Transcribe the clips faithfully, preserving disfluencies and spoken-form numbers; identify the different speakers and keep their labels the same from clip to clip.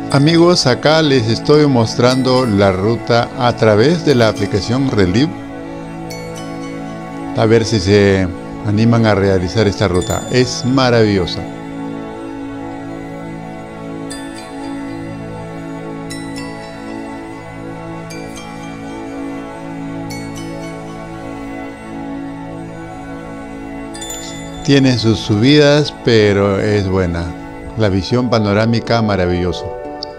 Speaker 1: Amigos, acá les estoy mostrando la ruta a través de la aplicación Relive. A ver si se animan a realizar esta ruta. Es maravillosa. Tiene sus subidas, pero es buena. La visión panorámica maravilloso.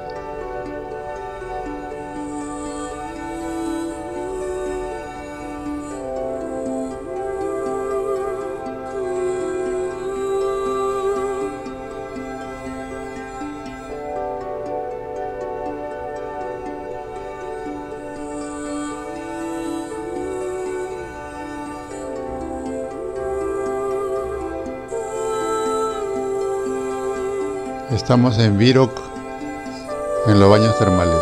Speaker 1: Estamos en Virok, en los baños termales.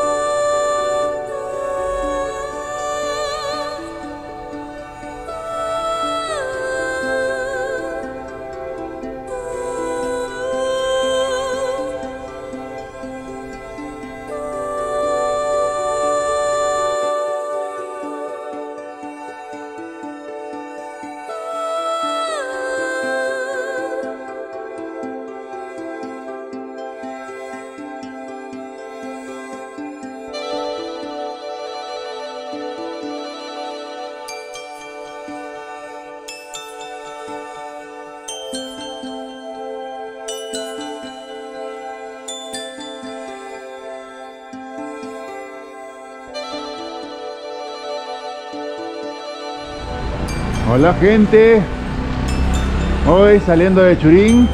Speaker 1: Hola gente, hoy saliendo de Churín,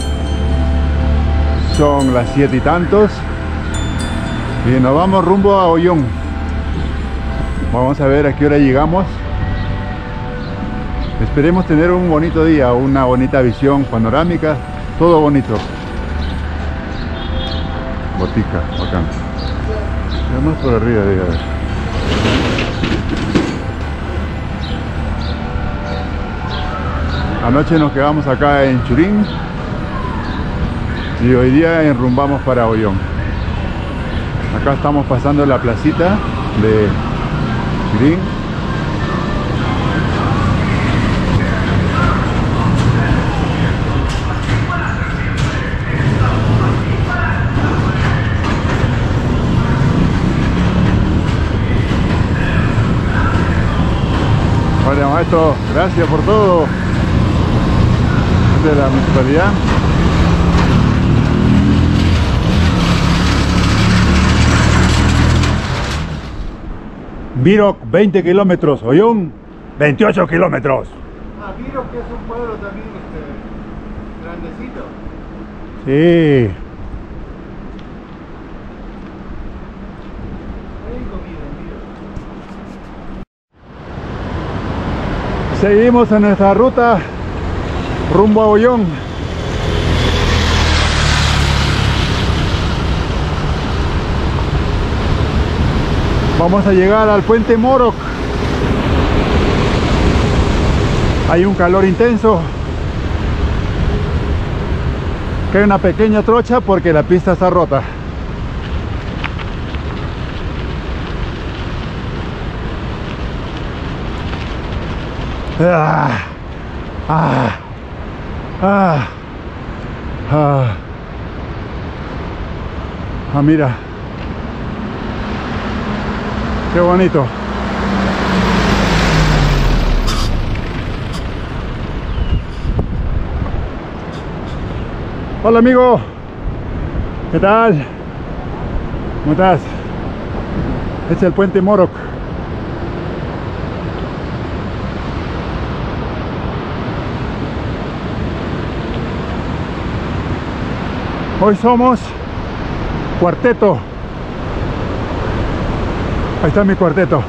Speaker 1: son las siete y tantos y nos vamos rumbo a Ollón. Vamos a ver a qué hora llegamos. Esperemos tener un bonito día, una bonita visión panorámica, todo bonito. Botica, bacán. Vamos por arriba de ahí. Anoche nos quedamos acá en Churín y hoy día enrumbamos para Ollón. Acá estamos pasando la placita de Churín. Hola maestro, gracias por todo. De la municipalidad. Virok veinte kilómetros, Ollón veintiocho kilómetros.
Speaker 2: Ah, Virok, que es un pueblo también este, grandecito.
Speaker 1: Sí.
Speaker 2: Hay comida en Virok.
Speaker 1: Seguimos en nuestra ruta rumbo a Ollón. Vamos a llegar al puente Morok. Hay un calor intenso. Que hay una pequeña trocha porque la pista está rota. Ah, ah. Ah, ah, ah, mira, qué bonito. Hola amigo, ¿qué tal? ¿Cómo estás? Este es el puente Morok. Hoy somos cuarteto. Ahí está mi cuarteto.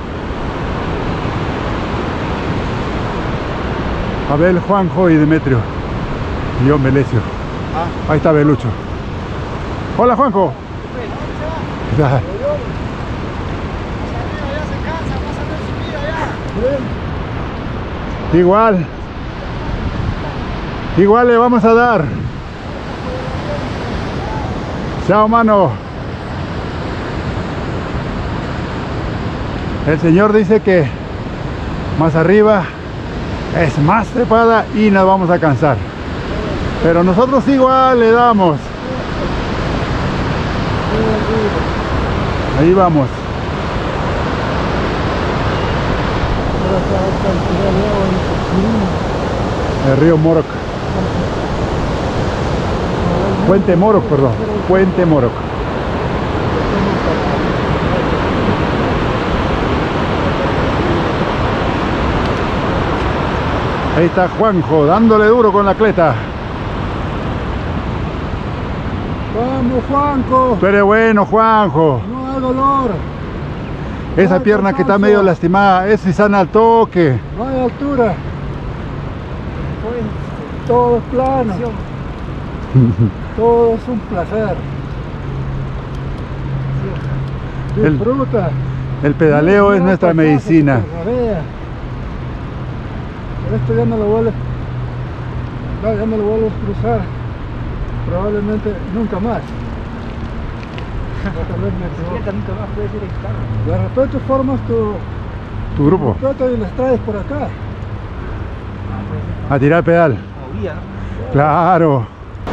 Speaker 1: Abel, Juanjo y Demetrio. Y yo, Melesio. Ah. Ahí está Belucho. Hola Juanjo. ¿Qué tal? Igual. Igual le vamos a dar. Chao, mano. El señor dice que más arriba es más trepada y nos vamos a cansar. Pero nosotros igual le damos. Ahí vamos. El río Moroc. Puente Moroc, perdón. Puente Moroc. Ahí está Juanjo, dándole duro con la cleta.
Speaker 3: Vamos, Juanjo.
Speaker 1: Tú eres bueno, Juanjo.
Speaker 3: No hay dolor.
Speaker 1: Esa
Speaker 3: Ay,
Speaker 1: pierna que está
Speaker 3: cansancio.
Speaker 1: medio lastimada, es si sana al toque.
Speaker 3: No hay altura. Todo es plano. Todo es un placer.
Speaker 1: El-
Speaker 3: Disfruta.
Speaker 1: El pedaleo
Speaker 3: Mira
Speaker 1: es
Speaker 3: el
Speaker 1: nuestra
Speaker 3: paisaje
Speaker 1: medicina.
Speaker 3: que te rodea. Pero esto ya no lo vuelves, no, ya no lo vuelves a cruzar. Probablemente nunca más. Tal vez me equivoco.
Speaker 2: nunca más puede ser en carro.
Speaker 3: De repente formas tu
Speaker 1: Tu grupo,
Speaker 3: ruta y las traes por acá.
Speaker 1: a tirar pedal.
Speaker 2: Movía, ¿no?
Speaker 1: Claro.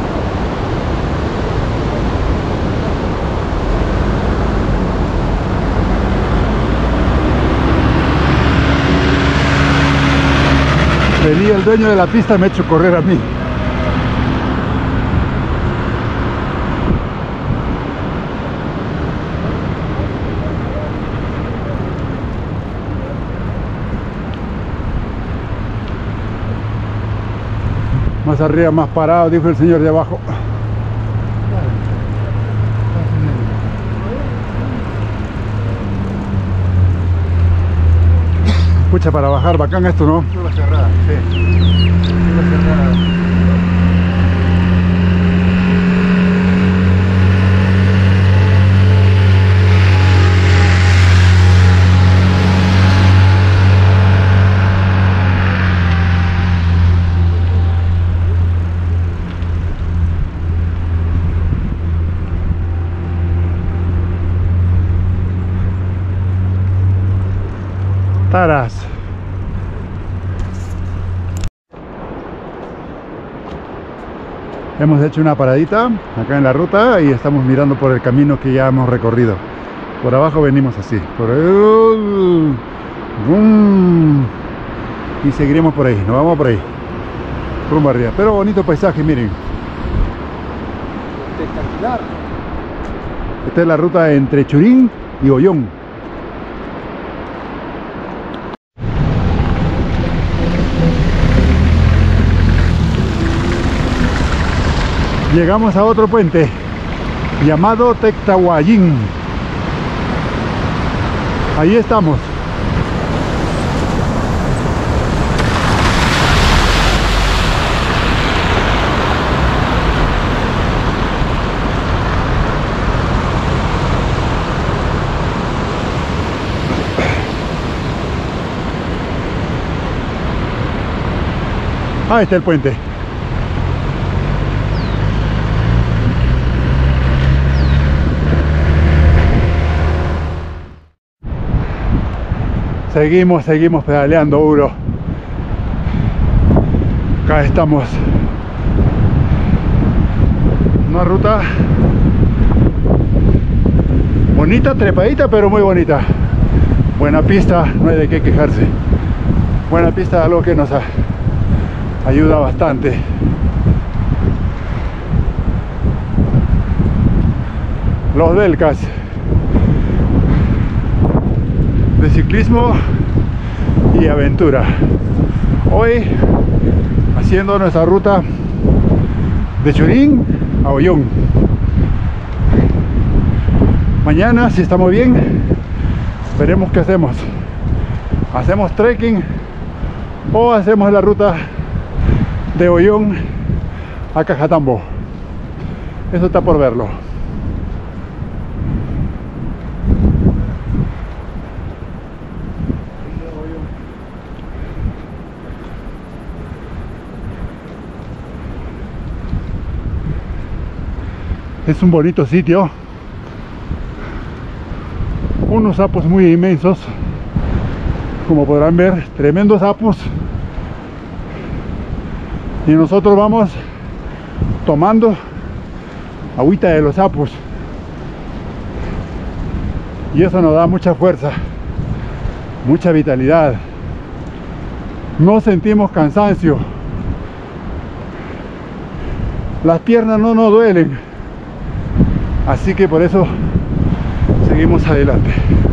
Speaker 1: Venía el dueño de la pista, me ha hecho correr a mí. Más arriba, más parado, dijo el señor de abajo. Pucha, para bajar, bacán esto, ¿no?
Speaker 2: Curva cerrada, sí. Curva cerrada.
Speaker 1: Taras. Hemos hecho una paradita acá en la ruta y estamos mirando por el camino que ya hemos recorrido. Por abajo venimos así, por ahí, ¡bum! Y seguiremos por ahí, nos vamos por ahí, rumbo arriba. Pero bonito paisaje, miren.
Speaker 3: Espectacular.
Speaker 1: Esta es la ruta entre Churín y Ollón. Llegamos a otro puente llamado Tectahuallín. Ahí estamos. Ahí está el puente. Seguimos, seguimos pedaleando duro. Acá estamos. Una ruta bonita, trepadita, pero muy bonita. Buena pista, no hay de qué quejarse. Buena pista, algo que nos ayuda bastante. Los Delcas de ciclismo y aventura. Hoy haciendo nuestra ruta de Churín a Ollón. Mañana, si estamos bien, veremos qué hacemos. Hacemos trekking o hacemos la ruta de Ollón a Cajatambo. Eso está por verlo. Es un bonito sitio. Unos sapos muy inmensos. Como podrán ver, tremendos sapos. Y nosotros vamos tomando agüita de los sapos. Y eso nos da mucha fuerza, mucha vitalidad. No sentimos cansancio. Las piernas no nos duelen. Así que por eso seguimos adelante.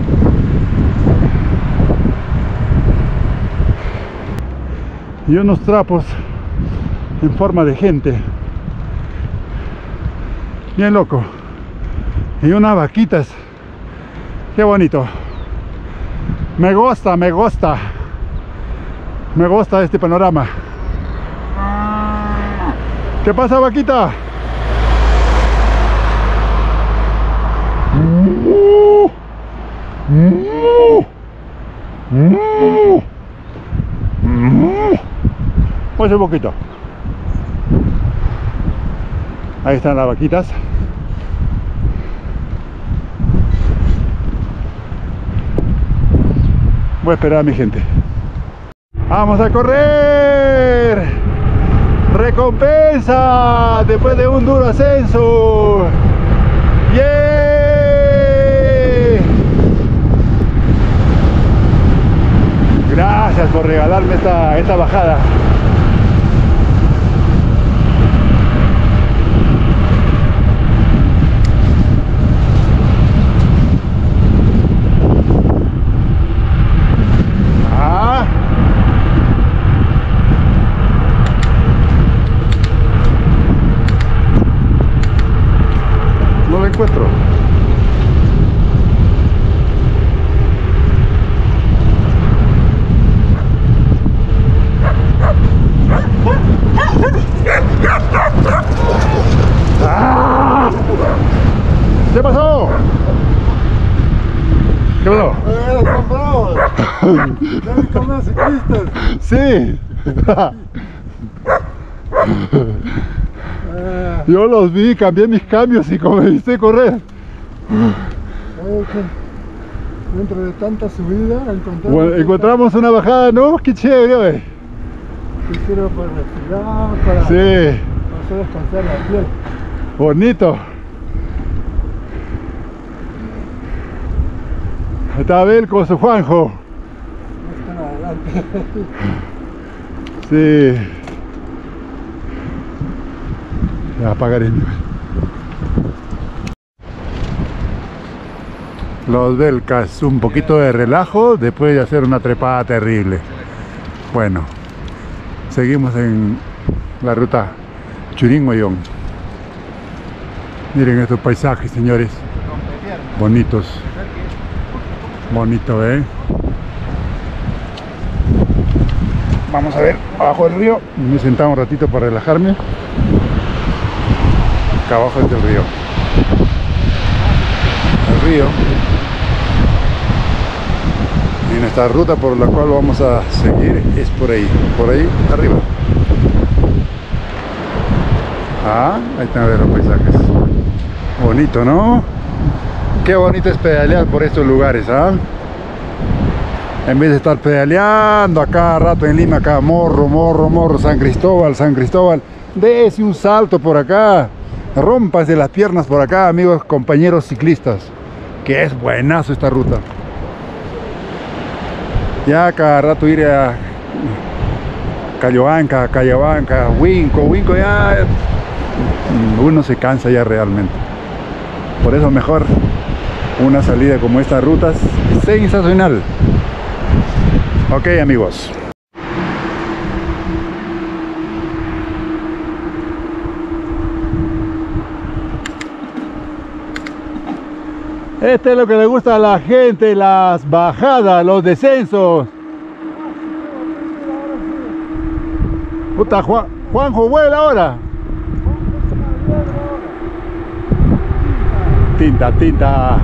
Speaker 1: Y unos trapos en forma de gente. Bien loco. Y unas vaquitas. Qué bonito. Me gusta, me gusta. Me gusta este panorama. ¿Qué pasa, vaquita? Pues un poquito. Ahí están las vaquitas. Voy a esperar a mi gente. ¡Vamos a correr! ¡Recompensa! Después de un duro ascenso. ¡Yeah! Gracias por regalarme esta, esta bajada. Encuentro. ¡Ah! ¿Qué pasó? ¿Qué pasó?
Speaker 3: ¡Eh, comprado! ¡Deben comer ciclistas!
Speaker 1: Sí.
Speaker 3: Eh,
Speaker 1: Yo los vi, cambié mis cambios y comencé a correr.
Speaker 3: eh, que dentro de tanta subida encontramos,
Speaker 1: Bueno, encontramos una bajada, ¿no? Qué chévere, güey.
Speaker 3: que sirve para respirar, para
Speaker 1: Sí,
Speaker 3: hacer descansar la piel.
Speaker 1: bonito. Está Abel con su Juanjo.
Speaker 3: No están adelante.
Speaker 1: Sí. Ya apagaré. Los Belcas, un poquito de relajo después de hacer una trepada terrible. Bueno, seguimos en la ruta Churingoyón. Miren estos paisajes, señores. Bonitos. Bonito, ¿eh? Vamos a ver abajo del río. Me he sentado un ratito para relajarme. Acá abajo es el río. El río. Y nuestra ruta por la cual vamos a seguir es por ahí. Por ahí arriba. Ah, ahí están a ver los paisajes. Bonito, ¿no? Qué bonito es pedalear por estos lugares, ¿ah? En vez de estar pedaleando a cada rato en Lima, acá morro, morro, morro, San Cristóbal, San Cristóbal, dése un salto por acá, rómpanse las piernas por acá, amigos, compañeros ciclistas, que es buenazo esta ruta. Ya cada rato ir a Cayoanca, Cayabanca, Huinco, Huinco ya uno se cansa ya realmente. Por eso mejor una salida como estas rutas, sensacional. Ok, amigos. Este es lo que le gusta a la gente, las bajadas, los descensos. Puta, Juan, Juanjo, vuela ahora. Tinta, tinta.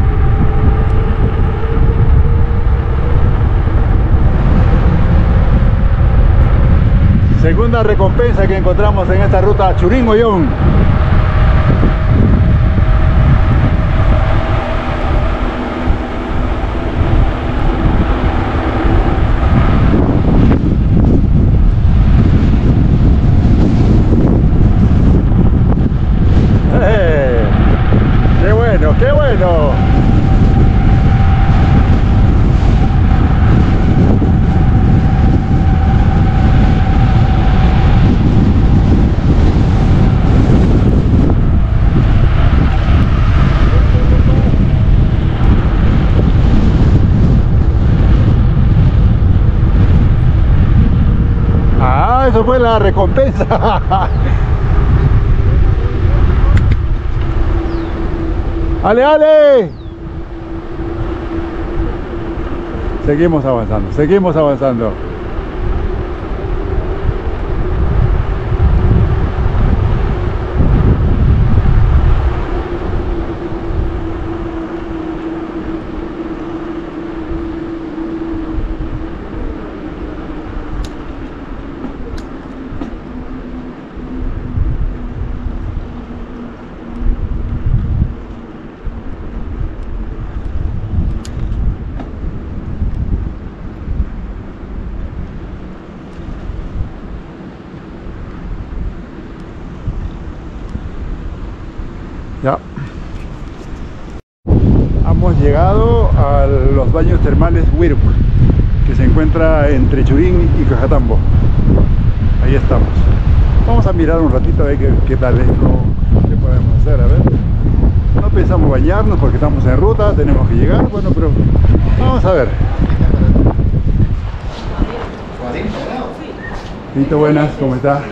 Speaker 1: Segunda recompensa que encontramos en esta ruta Churingoyón. bueno. Ah, eso fue la recompensa. ¡Ale, ale! Seguimos avanzando, seguimos avanzando. Ya hemos llegado a los baños termales Wirup, que se encuentra entre Churín y Cajatambo. Ahí estamos. Vamos a mirar un ratito a ver qué, qué tal es, lo que podemos hacer. A ver, no pensamos bañarnos porque estamos en ruta, tenemos que llegar. Bueno, pero vamos a ver. Tito, buenas, ¿cómo estás?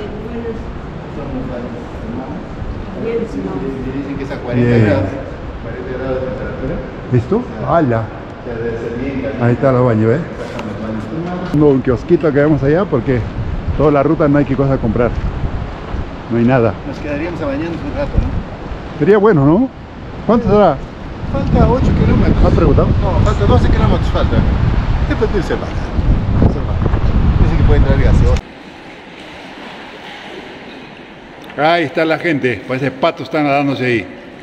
Speaker 2: Dicen que es a cuarenta grados. cuarenta grados de temperatura.
Speaker 1: ¿Listo? ¡Hala!
Speaker 2: O sea, debe ser bien caliente.
Speaker 1: Ahí está los baños, ¿ves? Tengo un kiosquito que vemos allá porque toda la ruta no hay qué cosa comprar. No hay nada.
Speaker 2: Nos quedaríamos a bañarnos un rato, ¿no?
Speaker 1: Sería bueno, ¿no? ¿Cuánto será?
Speaker 2: Falta ocho kilómetros.
Speaker 1: ¿Has preguntado?
Speaker 2: No, falta doce kilómetros, falta. Después de irse va. Dice que puede traer gaseosa.
Speaker 1: Ahí está la gente, parece patos están nadándose ahí.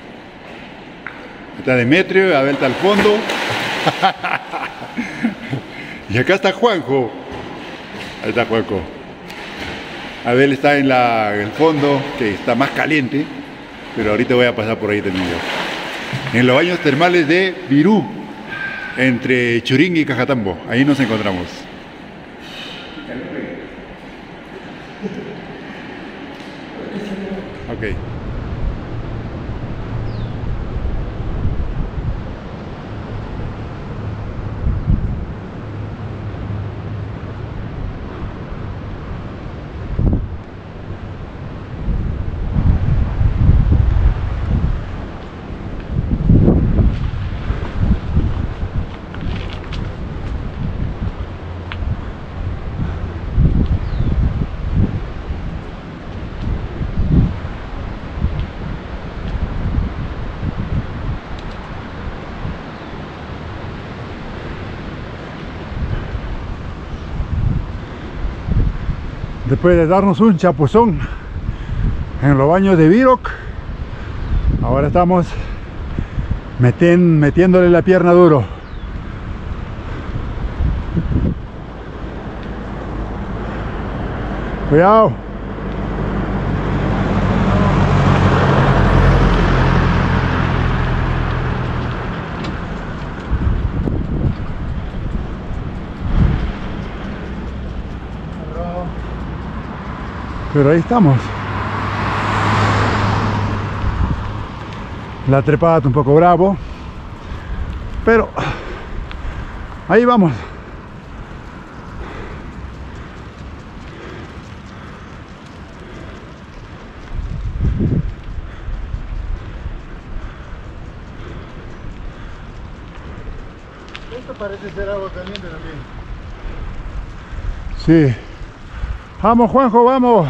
Speaker 1: Está Demetrio, Abel está al fondo. Y acá está Juanjo. Ahí está Juanjo. Abel está en la, el fondo, que está más caliente, pero ahorita voy a pasar por ahí también yo. En los baños termales de Virú, entre Churín y Cajatambo. Ahí nos encontramos. Ok. Después de darnos un chapuzón en los baños de Virok, ahora estamos meten, metiéndole la pierna duro. Cuidado. Pero ahí estamos. La trepada está un poco bravo, pero ahí vamos.
Speaker 2: Esto parece ser agua caliente también.
Speaker 1: Sí. Vamos, Juanjo, vamos.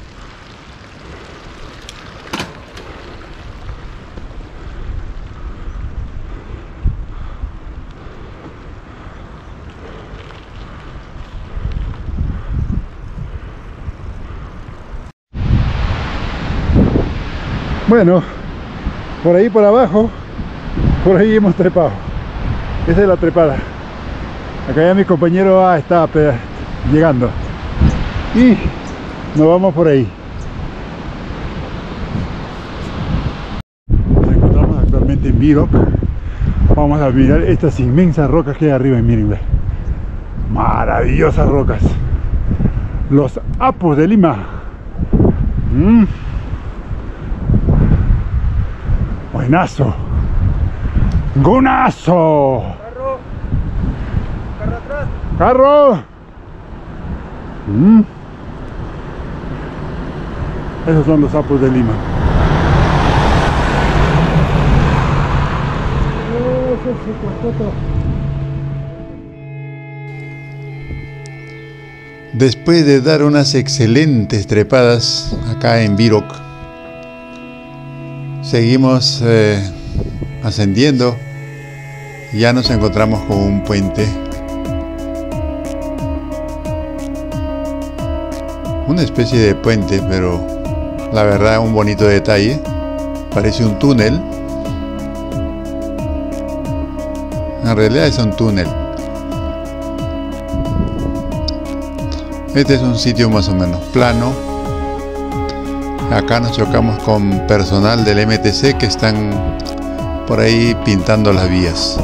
Speaker 1: Bueno, por ahí por abajo, por ahí hemos trepado. Esa es la trepada. Acá ya mi compañero A está llegando. Y nos vamos por ahí. Nos encontramos actualmente nuevamente en Virok. Vamos a mirar estas inmensas rocas que hay arriba, miren, ve. Maravillosas rocas. Los Apus de Lima. Mm. Buenazo. Gunazo.
Speaker 3: Carro. Carro atrás.
Speaker 1: Carro. Mm. Esos son los Apus de Lima.
Speaker 2: Después de dar unas excelentes trepadas acá en Virok, seguimos eh, ascendiendo y ya nos encontramos con un puente. Una especie de puente, pero la verdad un bonito detalle. Parece un túnel. En realidad es un túnel. Este es un sitio más o menos plano. Acá nos chocamos con personal del M T C que están por ahí pintando las vías.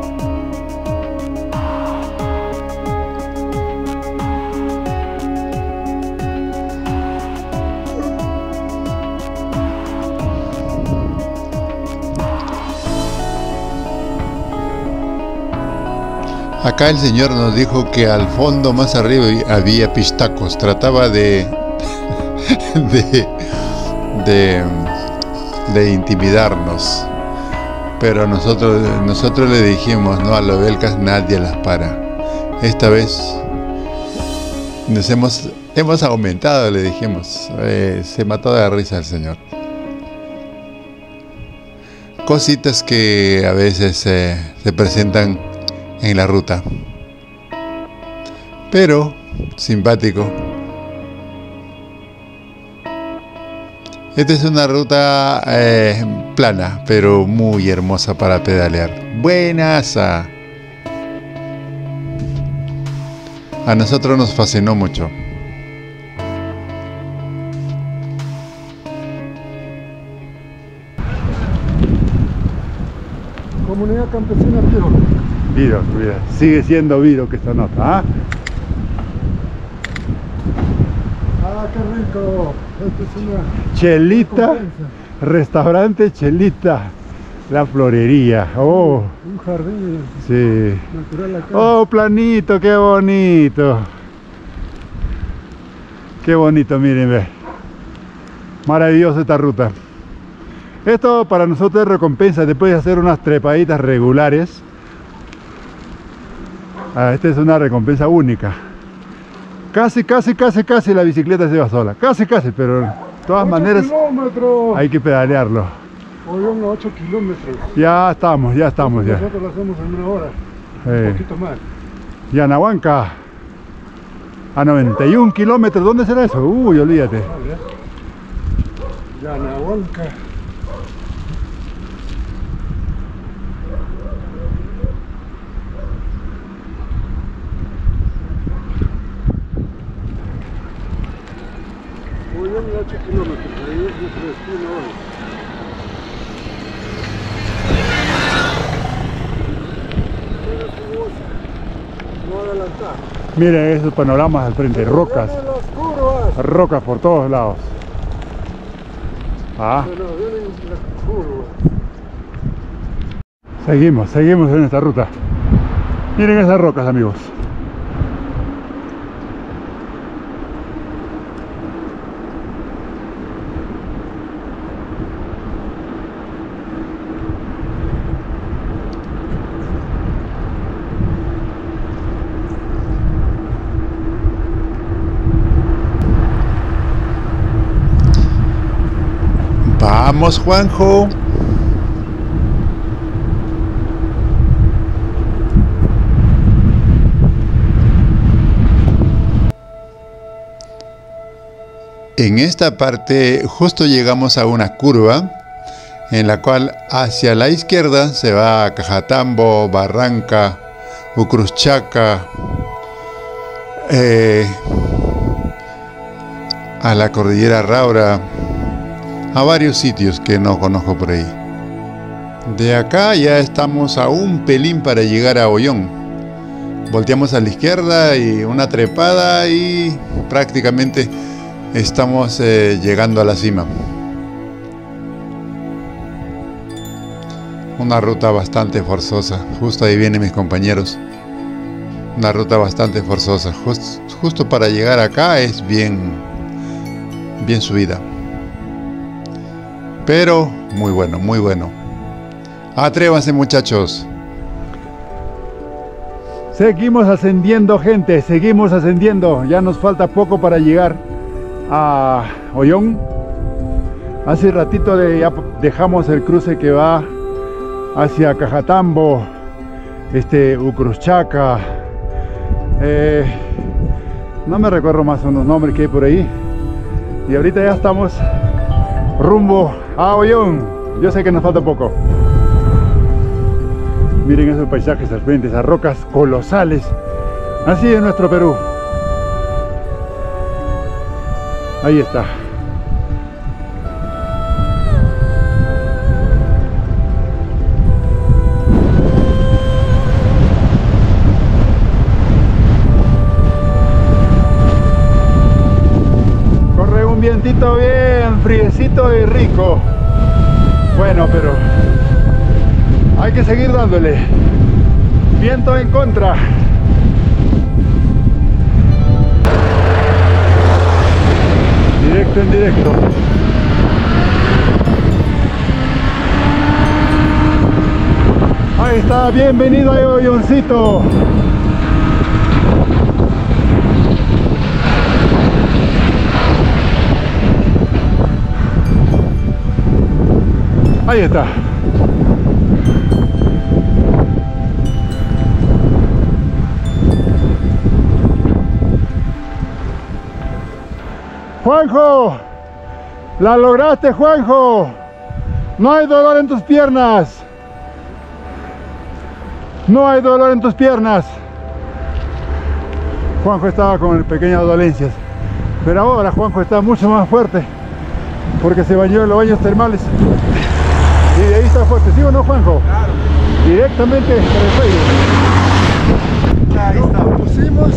Speaker 2: Acá el señor nos dijo que al fondo más arriba había pistacos. Trataba de de, de de intimidarnos, pero nosotros nosotros le dijimos, no, a los belgas nadie las para. Esta vez nos hemos hemos aumentado, le dijimos. Eh, se mató de risa el señor. Cositas que a veces eh, se presentan en la ruta, pero simpático. Esta es una ruta eh, plana, pero muy hermosa para pedalear. Buenaza. A nosotros nos fascinó mucho.
Speaker 3: Comunidad campesina Virok.
Speaker 1: Virok, mira, sigue siendo Virok esta nota, ¿ah?
Speaker 3: Ah, qué rico. Esto es una
Speaker 1: Chelita,
Speaker 3: recompensa.
Speaker 1: restaurante Chelita, la florería. Oh,
Speaker 3: Un jardín
Speaker 1: sí.
Speaker 3: natural acá.
Speaker 1: Oh, planito, qué bonito. Qué bonito, miren, ve. Maravillosa esta ruta. Esto para nosotros es recompensa después de hacer unas trepaditas regulares. Ah, esta es una recompensa única. Casi, casi, casi, casi la bicicleta se va sola. Casi, casi, pero de todas maneras
Speaker 3: kilómetros.
Speaker 1: hay que pedalearlo.
Speaker 3: Hoy son ocho kilómetros.
Speaker 1: Ya estamos, ya estamos, ya.
Speaker 3: Nosotros lo hacemos en una hora.
Speaker 1: Eh.
Speaker 3: Un poquito más.
Speaker 1: Yanahuanca. A noventa y un kilómetros. ¿Dónde será eso? Uy, olvídate.
Speaker 3: Yanahuanca. Hoy son ocho kilómetros. Ahí es nuestro destino hoy. No adelantar.
Speaker 1: Miren esos panoramas al frente. Rocas.
Speaker 3: Vienen las curvas.
Speaker 1: Rocas por todos lados. Ah,
Speaker 3: Bueno, vienen las curvas.
Speaker 1: seguimos, seguimos en esta ruta. Miren esas rocas, amigos.
Speaker 2: Vamos, Juanjo. En esta parte justo llegamos a una curva en la cual hacia la izquierda se va a Cajatambo, Barranca, Ucruzchaca, eh, a la cordillera Raura, a varios sitios que no conozco por ahí. De acá ya estamos a un pelín para llegar a Ollón. Volteamos a la izquierda y una trepada y prácticamente estamos eh, llegando a la cima. Una ruta bastante forzosa. Justo ahí vienen mis compañeros. Una ruta bastante forzosa. Just, justo para llegar acá es bien, bien subida. Pero muy bueno, muy bueno. Atrévanse, muchachos.
Speaker 1: Seguimos ascendiendo, gente, seguimos ascendiendo. Ya nos falta poco para llegar a Ollón. Hace ratito de, ya dejamos el cruce que va hacia Cajatambo, este, Ucruzchaca. Eh, no me recuerdo más unos nombres que hay por ahí. Y ahorita ya estamos rumbo a Ollón. Yo sé que nos falta poco. Miren esos paisajes al frente, esas rocas colosales. Así es nuestro Perú. Ahí está. Corre un vientito bien friecito y rico. Bueno, pero hay que seguir dándole. Viento en contra. Directo en directo. Ahí está, bienvenido a Olloncito. Ahí está. Juanjo, la lograste, Juanjo. No hay dolor en tus piernas. No hay dolor en tus piernas. Juanjo estaba con pequeñas dolencias, pero ahora Juanjo está mucho más fuerte porque se bañó en los baños termales y de ahí está fuerte. ¿Sí o no, Juanjo?
Speaker 3: Claro.
Speaker 1: Directamente para el Facebook.
Speaker 3: Ahí está. Lo pusimos,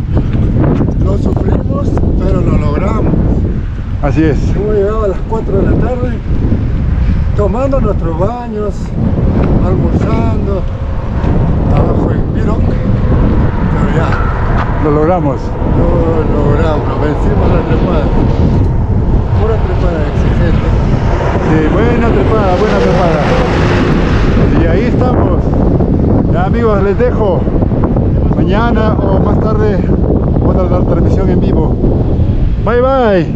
Speaker 3: lo sufrimos, pero lo logramos.
Speaker 1: Así es.
Speaker 3: Hemos llegado a las cuatro de la tarde, tomando nuestros baños, almorzando, abajo en Mirón, pero ya.
Speaker 1: Lo logramos.
Speaker 3: Lo logramos, vencimos la trepada. Pura trepada exigente.
Speaker 1: Sí, buena trepada, buena trepada. Y ahí estamos. Ya, amigos, les dejo. Mañana o más tarde otra transmisión en vivo. Bye bye.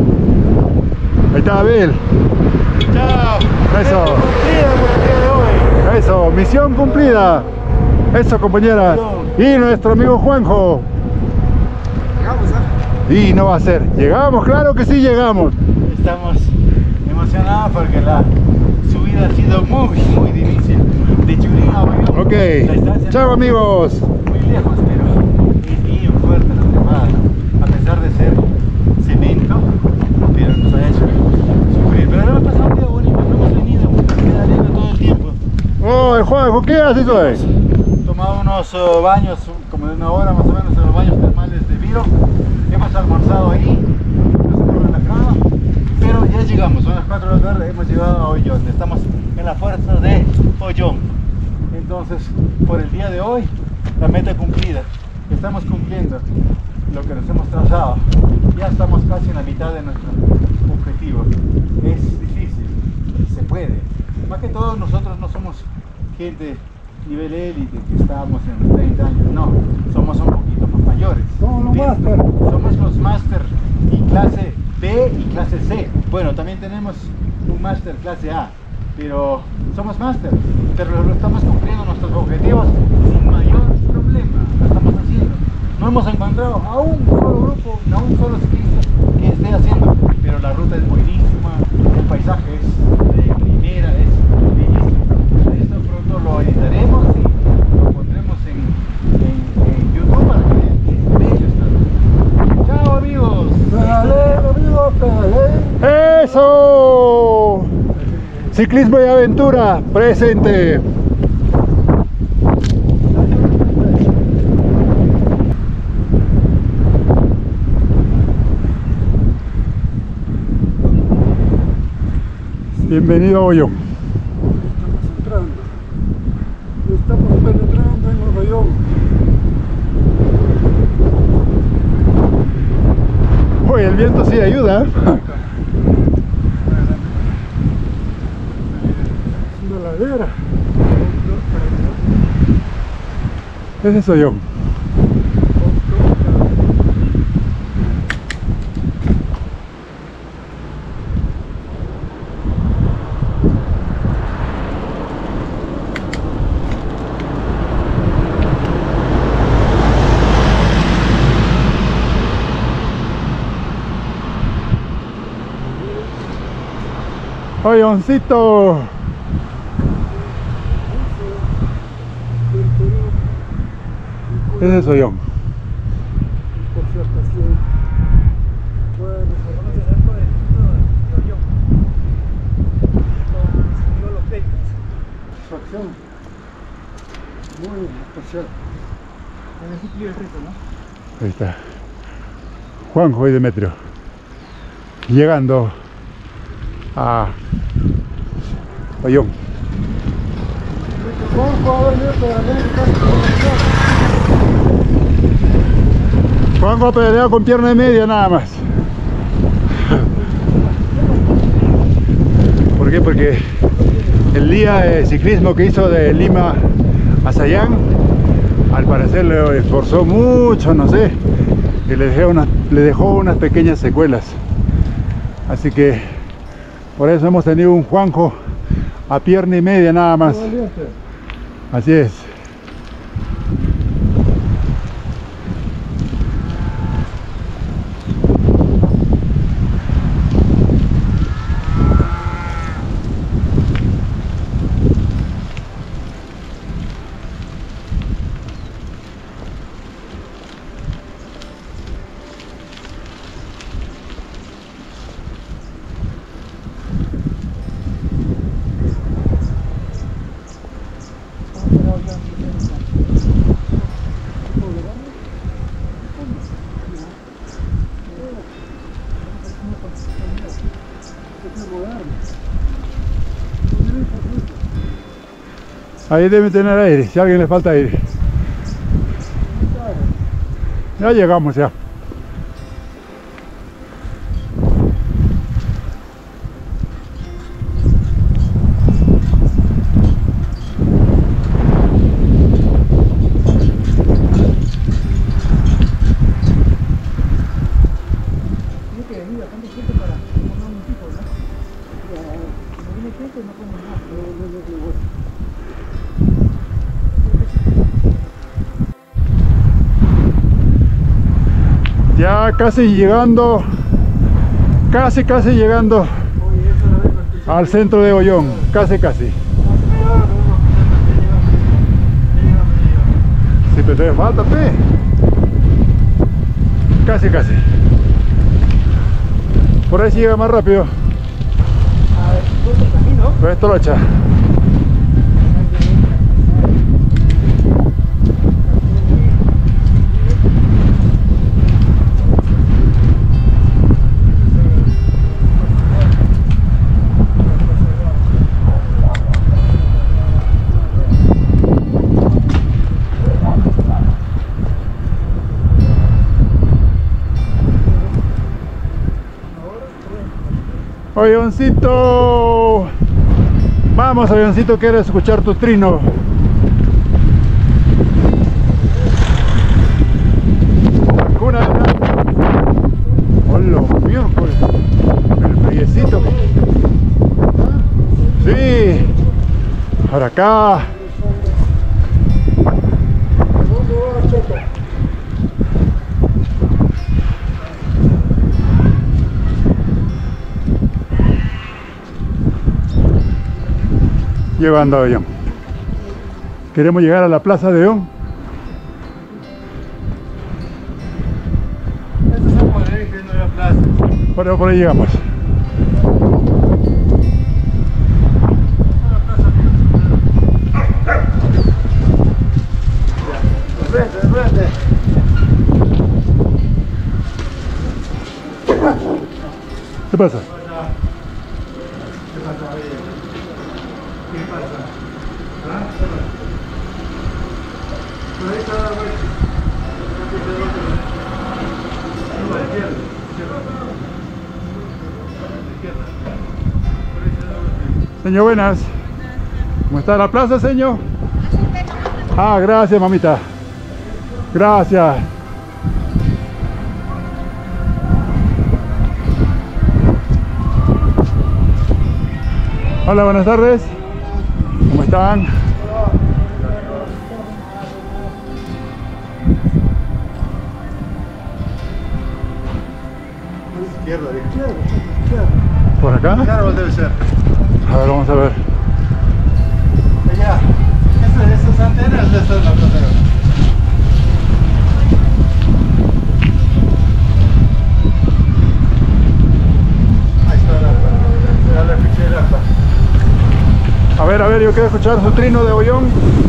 Speaker 1: Ahí está Abel.
Speaker 3: Chao.
Speaker 1: Eso.
Speaker 3: Cumplida por el día de hoy.
Speaker 1: Eso, misión cumplida. Eso, compañeras. Y nuestro amigo Juanjo.
Speaker 3: Llegamos, ¿eh?
Speaker 1: Y no va a ser. Llegamos, claro que sí llegamos.
Speaker 4: Estamos emocionados porque la subida ha sido muy, muy difícil. De Churín a Ollón.
Speaker 1: Ok.
Speaker 4: La distancia
Speaker 1: Chao,
Speaker 4: no-
Speaker 1: amigos.
Speaker 4: Muy lejos, pero es bien fuerte la trepada. A pesar de ser cemento, pero nos ha hecho sufrir. Pero hemos pasado un día bonito, no hemos venido pedaleando todo el tiempo.
Speaker 1: Oh, Juanjo, ¿qué haces hoy?
Speaker 4: Tomado unos uh, baños, como de una hora más o menos, en los baños termales de Viro. Hemos almorzado ahí, nos hemos relajado, pero ya llegamos, son las cuatro de la tarde, hemos llegado a Ollón. Estamos en la fuerza de Ollón. Entonces, por el día de hoy, la meta cumplida. Estamos cumpliendo lo que nos hemos trazado. Ya estamos casi en la mitad de nuestro objetivo. Es difícil, se puede. Más que todo, nosotros no somos gente nivel élite que estábamos en los treinta años, no, somos un poquito más mayores.
Speaker 3: Somos los
Speaker 4: Bien,
Speaker 3: máster.
Speaker 4: Somos los máster y clase B y clase C. Bueno, también tenemos un máster clase A, pero somos máster, pero lo estamos cumpliendo nuestros objetivos sin mayor problema, lo estamos haciendo. No hemos encontrado a un solo grupo, a un solo ciclista que esté haciendo, pero la ruta es buenísima, el paisaje es de primera, es bellísimo. Esto pronto lo editaremos y lo pondremos en, en, en YouTube para que vean que es bello esta ruta. Chao, amigos.
Speaker 3: Pedale, amigos, pedale.
Speaker 1: ¡Eso! Sí, Ciclismo y aventura, presente. Bienvenido a Ollón.
Speaker 3: Estamos entrando. Estamos penetrando en el Ollón.
Speaker 1: Oye, el viento sí ayuda.
Speaker 3: Una ladera.
Speaker 1: Ese soy yo. Olloncito. Ese soy yo.
Speaker 3: Por si ocasión. Bueno, satisfacción muy especial.
Speaker 1: Ahí está. Juanjo y Demetrio. Llegando a Ollón. Juanjo pedaleado con pierna y media nada más. ¿Por qué? Porque el día de ciclismo que hizo de Lima a Sayán, al parecer le esforzó mucho, no sé, y le dejó unas, le dejó unas pequeñas secuelas. Así que por eso hemos tenido un Juanjo a pierna y media nada más. Así es. Ahí debe tener aire, si a alguien le falta aire. Ya llegamos ya. Ya casi llegando, casi casi llegando al centro de Ollón, casi casi. Si te te falta, pe. Casi casi. Por ahí llega más rápido. Por esto lo echa. Olloncito, vamos Olloncito, quiero escuchar tu trino. Cuna de nada. Hola, miércoles, el friecito. Sí, por acá. Llegando a Ollón. Queremos llegar a la plaza de Ollón.
Speaker 4: Plaza.
Speaker 1: Pero por ahí llegamos. ¿Qué pasa?
Speaker 4: ¿Qué pasa? ¿Qué pasa? ¿Ah? ¿Qué pasa? Por ahí está la vuelta. A la izquierda. Izquierda. Por ahí está la vuelta.
Speaker 1: Señor, buenas. ¿Cómo está la plaza, señor? Ah, gracias, mamita. Gracias. Hola, buenas tardes. ¿Cómo están?
Speaker 4: Izquierda,
Speaker 3: Izquierda, izquierda.
Speaker 1: ¿Por acá?
Speaker 4: Claro, debe ser.
Speaker 1: A ver, vamos a ver.
Speaker 4: Allá. Estas, estas antenas, esta es la plaza. Ahí está la plaza. Ya le escuché la plaza.
Speaker 1: A ver, a ver, yo quiero escuchar su trino de Bollón.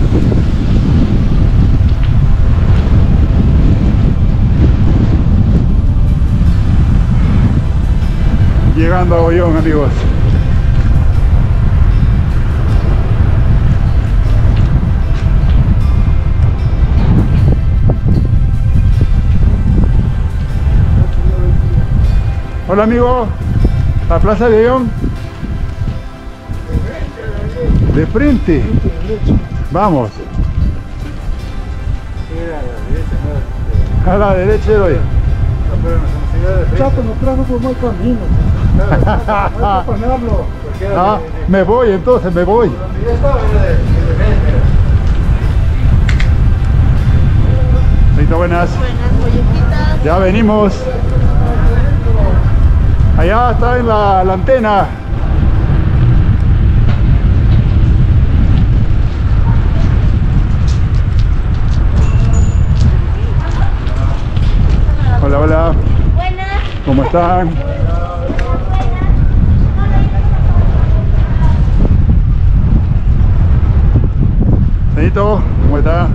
Speaker 1: Llegando a Bollón, amigos. Hola, amigo. La plaza de Bollón. De frente. Vamos. A la derecha de hoy.
Speaker 3: Chato nos trajo por mal camino. Hay que ponerlo.
Speaker 1: Ah, me voy entonces, me voy.
Speaker 4: Ya estaba de
Speaker 1: Listo, buenas.
Speaker 5: Buenas mollejitas.
Speaker 1: Ya venimos. Allá está en la, la antena. Hola, hola.
Speaker 5: Buenas.
Speaker 1: ¿Cómo están? Señorito, ¿cómo está?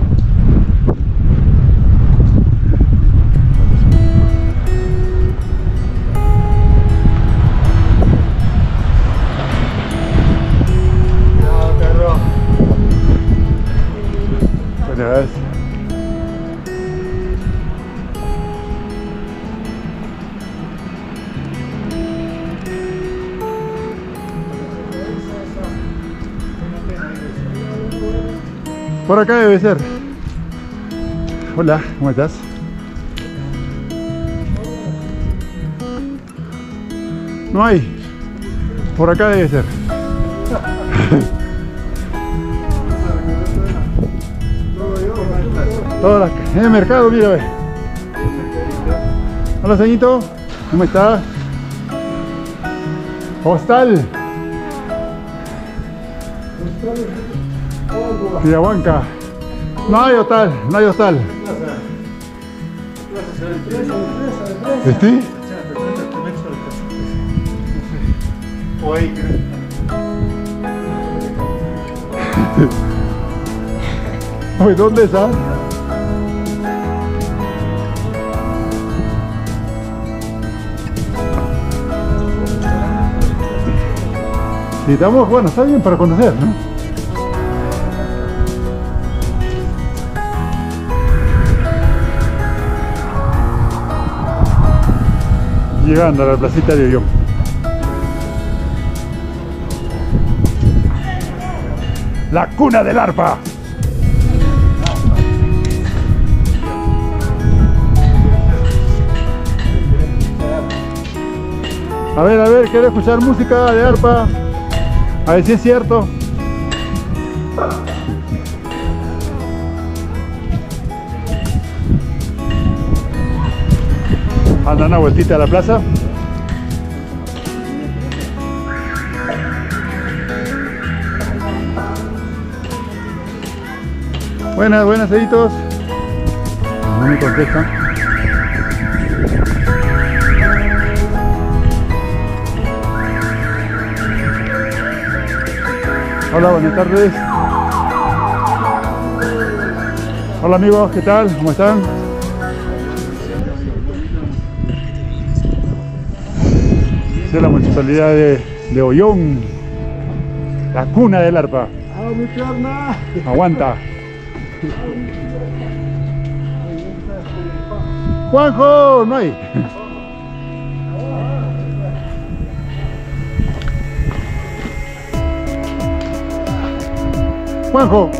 Speaker 1: Buenas. Por acá debe ser. Hola, ¿cómo estás? No hay. Por acá debe ser. Todas las... En el mercado, mira, ve. Hola, señorito. ¿Cómo está? Hostal. Villahuanca. No hay hostal, no hay hostal. ¿Este?
Speaker 4: O ahí, creo.
Speaker 1: Oye, ¿dónde está? Sí, estamos, bueno, está bien para conocer, ¿no? Llegando a la placita de Bollón. La cuna del arpa. A ver, a ver, quiero escuchar música de arpa. A ver si es cierto. Anda una vueltita a la plaza. Buenas, buenas, deditos. No me contestan. Hola, buenas tardes. Hola amigos, ¿qué tal? ¿Cómo están? Esa es la municipalidad de, de Ollón, la cuna del arpa.
Speaker 3: ¡Ah, mi pierna!
Speaker 1: Aguanta. Juanjo, no hay. Juanjo.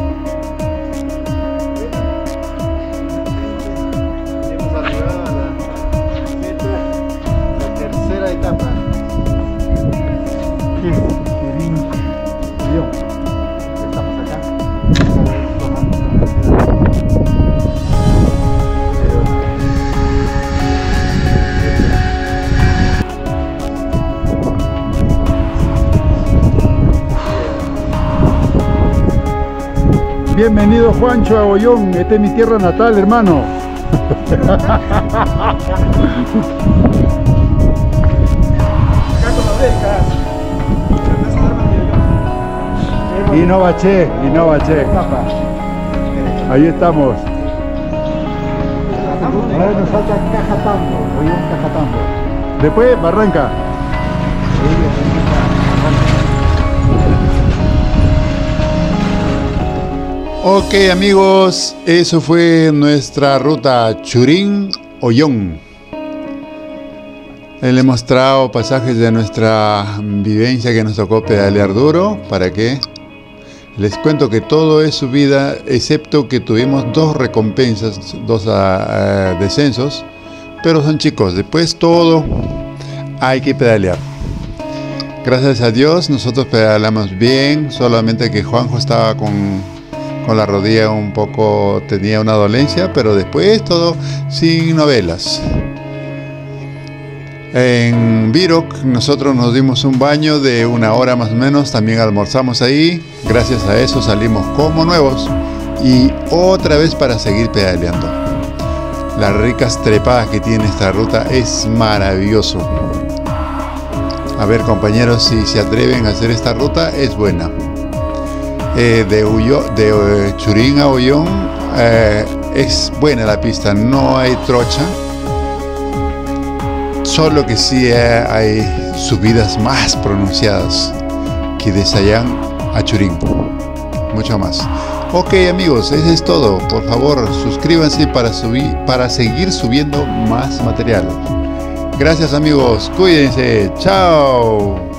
Speaker 4: Hemos arribado a la, la tercera etapa. Estamos acá.
Speaker 1: Bienvenido Juancho a Ollón, esta es mi tierra natal, hermano. Y no baché, y no baché. Ahí estamos.
Speaker 3: Ahora nos falta Cajatambo, Ollón Cajatambo.
Speaker 1: Después Barranca.
Speaker 2: Ok amigos, eso fue nuestra ruta Churín-Ollón. Le he mostrado pasajes de nuestra vivencia que nos tocó pedalear duro. ¿Para qué? Les cuento que todo es subida, excepto que tuvimos dos recompensas, dos uh, uh, descensos. Pero son chicos, después todo hay que pedalear. Gracias a Dios nosotros pedaleamos bien, solamente que Juanjo estaba con... con la rodilla un poco, tenía una dolencia, pero después todo sin novelas. En Virok nosotros nos dimos un baño de una hora más o menos, también almorzamos ahí, gracias a eso salimos como nuevos y otra vez para seguir pedaleando. Las ricas trepadas que tiene esta ruta es maravilloso. A ver compañeros, si se atreven a hacer esta ruta, es buena. Eh, de, Uyo, de eh, Churín a Ollón eh, es buena la pista, no hay trocha, solo que sí eh, hay subidas más pronunciadas que de Sayán a Churín, mucho más. Ok amigos, eso es todo. Por favor suscríbanse para, subir, para seguir subiendo más material. Gracias amigos, cuídense, chao.